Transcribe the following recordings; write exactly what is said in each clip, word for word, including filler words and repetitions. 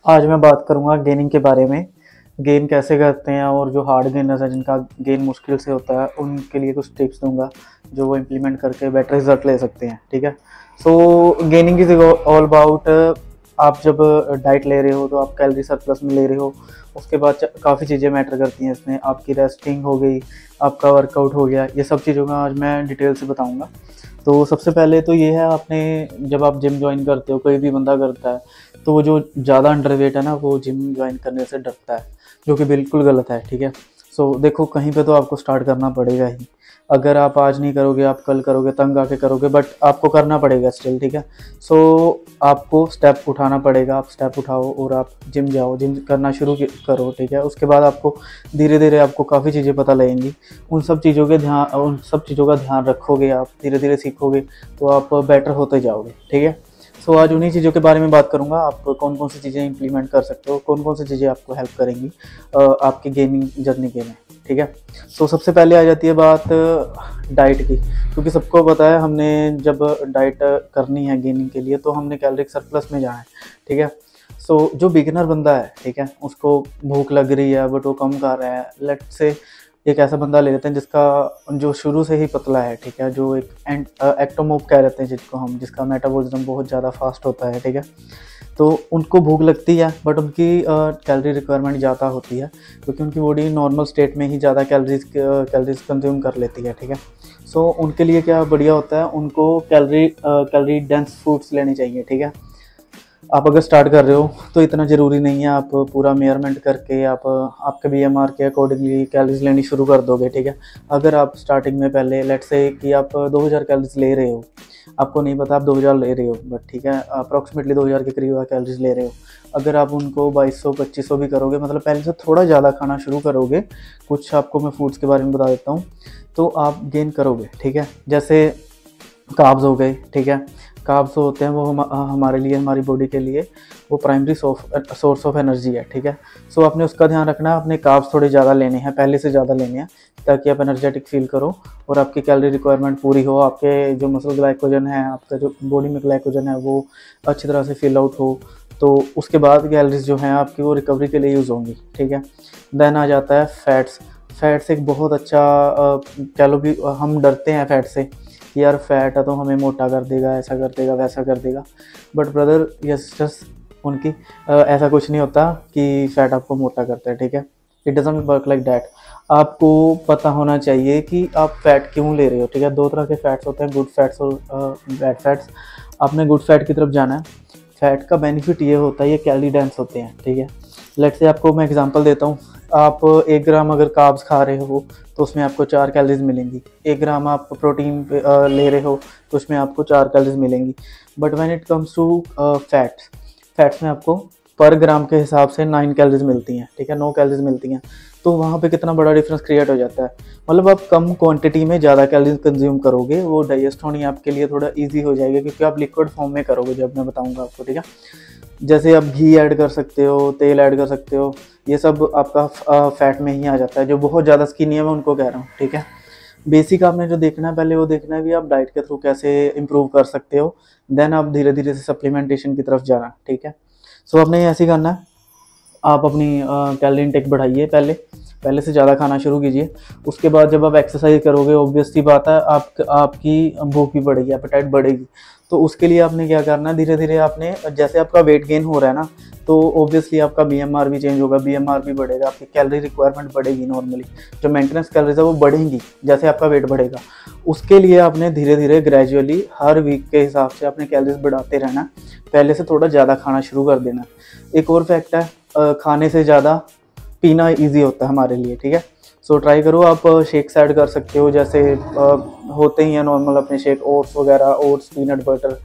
आज मैं बात करूंगा गेनिंग के बारे में। गेन कैसे करते हैं और जो हार्ड गेनर्स हैं जिनका गेन मुश्किल से होता है उनके लिए कुछ टिप्स दूंगा जो वो इम्प्लीमेंट करके बेटर रिजल्ट ले सकते हैं। ठीक है। So gaining is all about, आप जब डाइट ले रहे हो तो आप कैलोरी सरप्लस में ले रहे हो। उसके बाद काफ़ी चीज़ें मैटर करती हैं इसमें, आपकी रेस्टिंग हो गई, आपका वर्कआउट हो गया, ये सब चीज़ों का आज मैं डिटेल से बताऊंगा। तो सबसे पहले तो ये है, आपने जब आप जिम ज्वाइन करते हो, कोई भी बंदा करता है, तो वो जो ज़्यादा अंडरवेट है ना वो जिम ज्वाइन करने से डरता है, जो कि बिल्कुल गलत है। ठीक है। सो देखो, कहीं पे तो आपको स्टार्ट करना पड़ेगा ही। अगर आप आज नहीं करोगे, आप कल करोगे, तंग आके करोगे, बट आपको करना पड़ेगा स्टिल। ठीक है। सो आपको स्टेप उठाना पड़ेगा, आप स्टेप उठाओ और आप जिम जाओ, जिम करना शुरू करो। ठीक है। उसके बाद आपको धीरे धीरे आपको काफ़ी चीज़ें पता लगेंगी। उन सब चीज़ों के ध्यान उन सब चीज़ों का ध्यान रखोगे, आप धीरे धीरे सीखोगे तो आप बेटर होते जाओगे। ठीक है। सो आज उन्हीं चीज़ों के बारे में बात करूंगा, आप कौन कौन सी चीज़ें इंप्लीमेंट कर सकते हो, कौन कौन सी चीज़ें आपको हेल्प करेंगी आपकी गेमिंग जर्नी के में। ठीक है। सो सबसे पहले आ जाती है बात डाइट की, क्योंकि सबको पता है हमने जब डाइट करनी है गेनिंग के लिए तो हमने कैलोरिक सरप्लस में जाना है। ठीक है। सो जो बिगिनर बंदा है, ठीक है, उसको भूख लग रही है बट वो कम खा रहा है। लेट से एक ऐसा बंदा ले लेते हैं जिसका जो शुरू से ही पतला है। ठीक है। जो एक एक्टोमोब कह रहते हैं जिसको हम, जिसका मेटाबॉलिज्म बहुत ज़्यादा फास्ट होता है। ठीक है। तो उनको भूख लगती है बट उनकी कैलोरी रिक्वायरमेंट ज़्यादा होती है, क्योंकि उनकी बॉडी नॉर्मल स्टेट में ही ज़्यादा कैलोरीज कैलोरीज कंज्यूम कर लेती है। ठीक है। सो उनके लिए क्या बढ़िया होता है, उनको कैलोरी कैलोरी डेंस फूड्स लेनी चाहिए। ठीक है। आप अगर स्टार्ट कर रहे हो तो इतना ज़रूरी नहीं है आप पूरा मेजरमेंट करके आप आपके बी एम आर के अकॉर्डिंगली कैलोरीज लेनी शुरू कर दोगे। ठीक है। अगर आप स्टार्टिंग में पहले लेट्स से कि आप दो हज़ार कैलोरीज ले रहे हो, आपको नहीं पता आप दो हज़ार ले रहे हो, बट ठीक है, अप्रॉक्सीमेटली दो हज़ार के करीब कैलोरीज ले रहे हो। अगर आप उनको बाईस सौ पच्चीस सौ भी करोगे, मतलब पहले से थोड़ा ज़्यादा खाना शुरू करोगे, कुछ आपको मैं फूड्स के बारे में बता देता हूँ, तो आप गेन करोगे। ठीक है। जैसे कार्ब्स हो गए। ठीक है। कार्ब्स होते हैं वो हम, हमारे लिए, हमारी बॉडी के लिए वो प्राइमरी सोर्स ऑफ एनर्जी है। ठीक है। सो आपने उसका ध्यान रखना है, अपने कार्ब्स थोड़े ज़्यादा लेने हैं, पहले से ज़्यादा लेने हैं, ताकि आप एनर्जेटिक फील करो और आपकी कैलोरी रिक्वायरमेंट पूरी हो, आपके जो मसल ग्लाइकोजन है, आपका जो बॉडी में ग्लाइकोजन है वो अच्छी तरह से फिल आउट हो। तो उसके बाद कैलोरीज जो हैं आपकी वो रिकवरी के लिए यूज़ होंगी। ठीक है। देन आ जाता है फैट्स। फैट्स एक बहुत अच्छा, चलो भी हम डरते हैं फैट से कि यार फैट है तो हमें मोटा कर देगा, ऐसा कर देगा, वैसा कर देगा, बट ब्रदर यस जस्ट उनकी आ, ऐसा कुछ नहीं होता कि फ़ैट आपको मोटा करता है। ठीक है। It doesn't work like that. आपको पता होना चाहिए कि आप फैट क्यों ले रहे हो। ठीक है। दो तरह के फैट्स होते हैं, गुड फैट्स और बैड फैट्स। आपने गुड फैट की तरफ जाना है। फैट का बेनिफिट ये होता है, ये कैलोरी डेंस होते हैं। ठीक है। लेट से आपको मैं एग्जांपल देता हूँ, आप एक ग्राम अगर कार्ब्स खा रहे हो तो उसमें आपको चार कैलोरीज मिलेंगी। एक ग्राम आप प्रोटीन ले रहे हो तो उसमें आपको चार कैलोरीज मिलेंगी। But when it comes to fats, fats में आपको पर ग्राम के हिसाब से नाइन कैलोरीज मिलती हैं। ठीक है। नौ कैलोरीज मिलती हैं। तो वहाँ पे कितना बड़ा डिफरेंस क्रिएट हो जाता है। मतलब आप कम क्वांटिटी में ज़्यादा कैलोरीज कंज्यूम करोगे, वो डाइजेस्ट होनी आपके लिए थोड़ा ईजी हो जाएगा, क्योंकि आप लिक्विड फॉर्म में करोगे, जब मैं बताऊँगा आपको। ठीक है। जैसे आप घी ऐड कर सकते हो, तेल ऐड कर सकते हो, ये सब आपका फैट में ही आ जाता है। जो बहुत ज़्यादा स्किनी है मैं उनको कह रहा हूँ। ठीक है। बेसिक आपने जो देखना है पहले वो देखना है भी आप डाइट के थ्रू कैसे इंप्रूव कर सकते हो, देन आप धीरे धीरे से सप्लीमेंटेशन की तरफ जाना। ठीक है। सो आपने ऐसे ही करना है, आप अपनी कैलोरी इनटेक बढ़ाइए, पहले पहले से ज़्यादा खाना शुरू कीजिए। उसके बाद जब आप एक्सरसाइज करोगे, ऑब्वियस सी बात है, आप आपकी भूख भी बढ़ेगी, एपेटाइट बढ़ेगी। तो उसके लिए आपने क्या करना है, धीरे धीरे आपने, जैसे आपका वेट गेन हो रहा है ना, तो ऑब्वियसली आपका बीएमआर भी चेंज होगा, बीएमआर भी बढ़ेगा, आपकी कैलोरी रिक्वायरमेंट बढ़ेगी। नॉर्मली जो मेंटेनेंस कैलोरीज है वो बढ़ेंगी जैसे आपका वेट बढ़ेगा। उसके लिए आपने धीरे धीरे ग्रेजुअली हर वीक के हिसाब से अपने कैलोरीज बढ़ाते रहना, पहले से थोड़ा ज़्यादा खाना शुरू कर देना। एक और फैक्ट है, खाने से ज़्यादा पीना ईजी होता है हमारे लिए। ठीक है। सो ट्राई करो, आप शेक्स ऐड कर सकते हो, जैसे आ, होते ही हैं नॉर्मल अपने शेक, ओट्स वगैरह, ओट्स, पीनट बटर,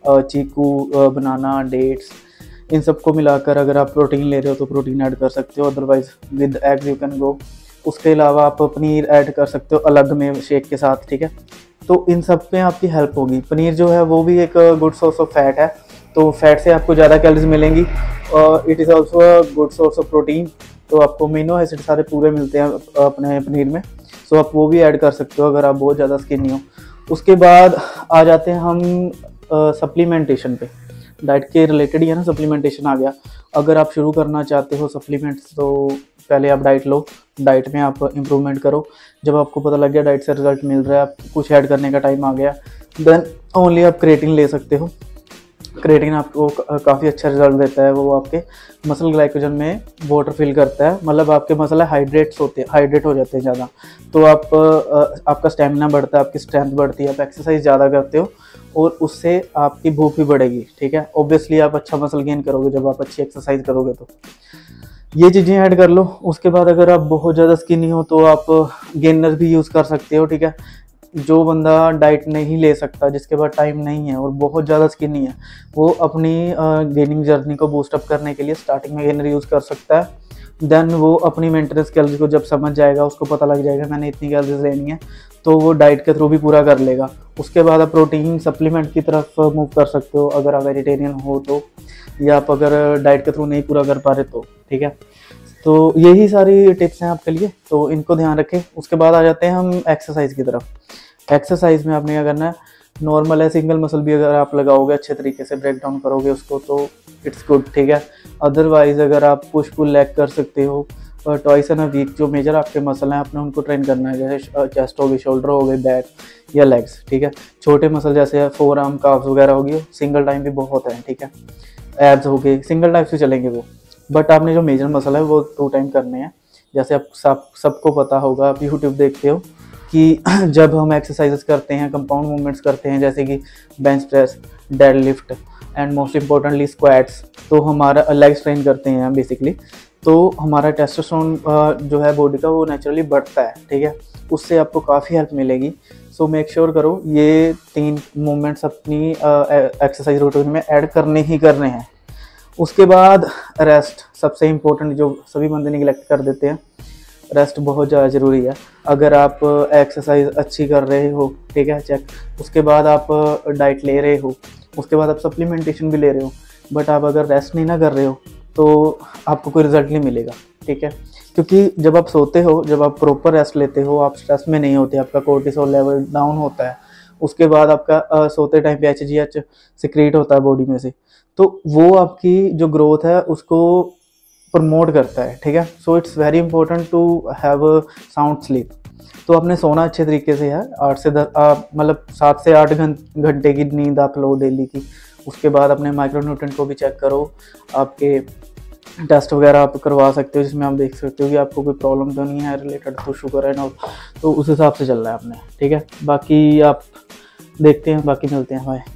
चीकू, बनाना, डेट्स, इन सबको मिलाकर अगर आप प्रोटीन ले रहे हो तो प्रोटीन ऐड कर सकते हो, otherwise with eggs you can go. उसके अलावा आप पनीर ऐड कर सकते हो अलग में शेक के साथ। ठीक है। तो इन सब में आपकी हेल्प होगी। पनीर जो है वो भी एक गुड सोर्स ऑफ फैट है, तो फैट से आपको ज़्यादा कैलोरीज मिलेंगी और it is also a good source of protein. तो आपको अमीनो एसिड सारे पूरे मिलते हैं अपने पनीर में, सो आप वो भी ऐड कर सकते हो अगर आप बहुत ज़्यादा स्किनी हो। उसके बाद आ जाते हैं हम सप्लीमेंटेशन पे। डाइट के रिलेटेड ही है ना, सप्लीमेंटेशन आ गया। अगर आप शुरू करना चाहते हो सप्लीमेंट्स तो पहले आप डाइट लो, डाइट में आप इम्प्रूवमेंट करो। जब आपको पता लग गया डाइट से रिजल्ट मिल रहा है, आप कुछ ऐड करने का टाइम आ गया, देन ओनली आप क्रिएटिन ले सकते हो। क्रिएटिन आपको काफ़ी अच्छा रिजल्ट देता है, वो आपके मसल ग्लाइकोजन में वाटर फिल करता है, मतलब आपके मसल हाइड्रेट्स होते हैं, हाइड्रेट हो जाते हैं ज़्यादा, तो आप आपका स्टेमिना बढ़ता है, आपकी स्ट्रेंथ बढ़ती है, आप एक्सरसाइज ज़्यादा करते हो और उससे आपकी भूख भी बढ़ेगी, ठीक है। ऑब्वियसली आप अच्छा मसल गेन करोगे जब आप अच्छी एक्सरसाइज करोगे, तो ये चीज़ें ऐड कर लो। उसके बाद अगर आप बहुत ज़्यादा स्किनी हो तो आप गेनर भी यूज़ कर सकते हो, ठीक है। जो बंदा डाइट नहीं ले सकता, जिसके पास टाइम नहीं है और बहुत ज़्यादा स्किनी है, वो अपनी गेनिंग जर्नी को बूस्टअप करने के लिए स्टार्टिंग में गेनर यूज़ कर सकता है। देन वो अपनी मेंटेनेंस कैलोरीज को जब समझ जाएगा, उसको पता लग जाएगा मैंने इतनी कैलोरीज लेनी है, तो वो डाइट के थ्रू भी पूरा कर लेगा। उसके बाद आप प्रोटीन सप्लीमेंट की तरफ मूव कर सकते हो अगर आप वेजिटेरियन हो तो, या आप अगर डाइट के थ्रू नहीं पूरा कर पा रहे तो, ठीक है। तो यही सारी टिप्स हैं आपके लिए, तो इनको ध्यान रखें। उसके बाद आ जाते हैं हम एक्सरसाइज की तरफ। एक्सरसाइज में आपने क्या करना है, नॉर्मल है, सिंगल मसल भी अगर आप लगाओगे, अच्छे तरीके से ब्रेक डाउन करोगे उसको, तो इट्स गुड, ठीक है। अदरवाइज अगर आप पुश पुल लेग कर सकते हो ट्वाइस इन अ वीक, जो मेजर आपके मसल हैं आपने उनको ट्रेन करना है, जैसे चेस्ट हो गई, शोल्डर हो गए, बैक या लेग्स, ठीक है। छोटे मसल जैसे फोर आर्म, काफ्स वगैरह हो गई, सिंगल टाइम भी बहुत है, ठीक है। एब्स हो गए, सिंगल टाइम से चलेंगे वो, बट आपने जो मेजर मसल है वो टू टाइम करने हैं। जैसे आप सब सबको पता होगा, आप यूट्यूब देखते हो कि जब हम एक्सरसाइजेस करते हैं, कंपाउंड मूवमेंट्स करते हैं, जैसे कि bench press, deadlift and most importantly squats, तो हमारा लेग ट्रेन करते हैं बेसिकली, तो हमारा टेस्टोस्टेरोन जो है बॉडी का वो नेचुरली बढ़ता है, ठीक है। उससे आपको काफ़ी हेल्प मिलेगी। सो मेक श्योर करो ये तीन मूवमेंट्स अपनी एक्सरसाइज रूटीन में ऐड करने ही करने हैं। उसके बाद रेस्ट, सबसे इम्पोर्टेंट, जो सभी बंदे निगलेक्ट कर देते हैं। रेस्ट बहुत ज़्यादा ज़रूरी है। अगर आप एक्सरसाइज अच्छी कर रहे हो, ठीक है, चेक, उसके बाद आप डाइट ले रहे हो, उसके बाद आप सप्लीमेंटेशन भी ले रहे हो, बट आप अगर रेस्ट नहीं ना कर रहे हो तो आपको कोई रिजल्ट नहीं मिलेगा, ठीक है। क्योंकि जब आप सोते हो, जब आप प्रॉपर रेस्ट लेते हो, आप स्ट्रेस में नहीं होते, आपका कोर्टिसोल लेवल डाउन होता है, उसके बाद आपका आ, सोते टाइम पे एच जी एच सिक्रीट होता है बॉडी में से, तो वो आपकी जो ग्रोथ है उसको प्रमोट करता है, ठीक है। So it's very important to have a sound sleep. तो आपने सोना अच्छे तरीके से है, आठ से दस मतलब सात से आठ घंटे की नींद आप लो डेली की। उसके बाद अपने माइक्रोन्यूट्रिएंट को भी चेक करो, आपके टेस्ट वगैरह आप करवा सकते हो, जिसमें आप देख सकते हो कि आपको कोई प्रॉब्लम तो नहीं है related to sugar and all, तो उस हिसाब से चल रहा है आपने, ठीक है। बाकी आप देखते हैं, बाकी मिलते हैं, बाय।